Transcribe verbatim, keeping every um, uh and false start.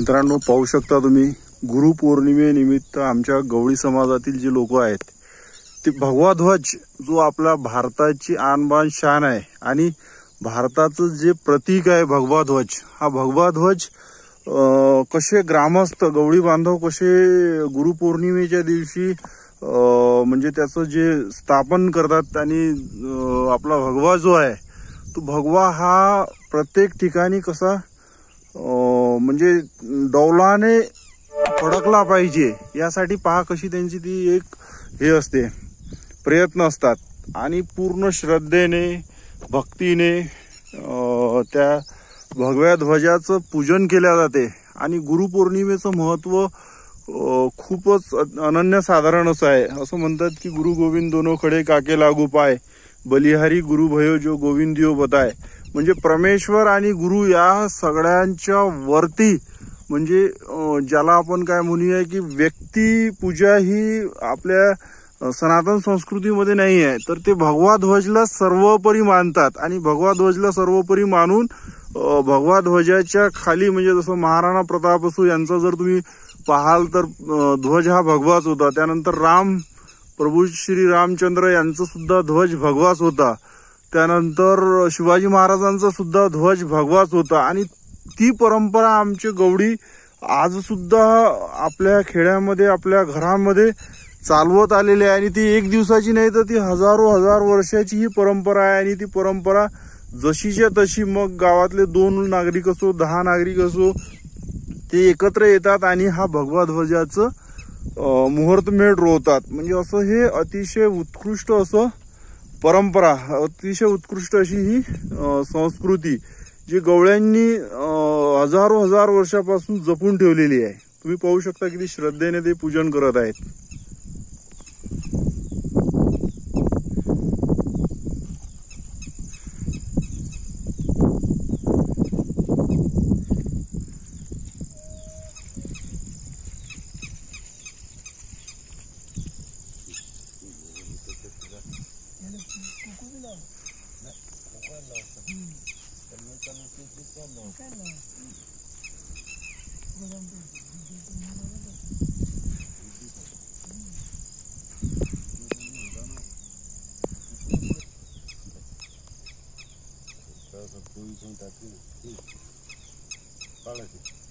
मित्रांनो, पाहू शकता तुम्ही गुरुपौर्णिमेनिमित्त आमच्या गवळी समाजातील जे लोक आहेत ते भगवा ध्वज, जो आपला भारताची आणबाण शान आहे आणि भारताचं जे प्रतीक आहे भगवा ध्वज, हा भगवा ध्वज कसे ग्रामस्थ गवळी बांधव कसे गुरुपौर्णिमेच्या दिवशी म्हणजे त्याचं जे स्थापन करतात आणि आपला भगवा जो आहे तो भगवा हा प्रत्येक ठिकाणी कसा म्हणजे डौलाने फडकला पाहिजे यासाठी पहा कशी त्यांची ती एक हे असते, प्रयत्न असतात आणि पूर्ण श्रद्धेने भक्तीने त्या भगव्या ध्वजाचं पूजन केले जाते। आणि गुरुपौर्णिमेचं महत्व खूपच अनन्यसाधारण असं आहे। असं म्हणतात की गुरु गोविंद दोनों खडे काके लागू पाय, बलिहारी गुरु भयो जो गोविंदियो बताय। म्हणजे परमेश्वर आणि गुरु या सगळ्यांच्या वरती म्हणजे ज्याला आपण काय म्हणूया की व्यक्ती पूजा ही आपल्या सनातन संस्कृतीमध्ये नाही आहे, तर ते भगवा ध्वजला सर्वोपरी मानतात आणि भगवा ध्वजला सर्वोपरी मानून भगवा ध्वजाच्या खाली म्हणजे जसं महाराणा प्रताप असो यांचा जर तुम्ही पाहाल तर ध्वज हा भगवाच होता। त्यानंतर राम प्रभू श्री रामचंद्र यांचा सुद्धा ध्वज भगवाच होता। त्यानंतर शिवाजी महाराजांचा सुद्धा ध्वज भगवाच होता आणि ती परंपरा आमचे गवळी आज सुद्धा आपल्या खेड्यामध्ये आपल्या घरामध्ये चालवत आलेली आहे आणि ती एक दिवसाची नाही तर ती हजारो हजार वर्षाची ही परंपरा आहे। आणि ती परंपरा जशीच्या तशी मग गावातले दोन नागरिक असो दहा नागरिक असो ते एकत्र येतात आणि हा भगवा ध्वजाचं मुहूर्तमेढ रोवतात। म्हणजे असं हे अतिशय उत्कृष्ट असं परंपरा, अतिशय उत्कृष्ट अशी ही संस्कृती जी गवळ्यांनी हजारो हजार वर्षापासून जपून ठेवलेली आहे। तुम्ही पाहू शकता किती श्रद्धेने ते पूजन करत आहेत। Koyun tatlıyı. Balık.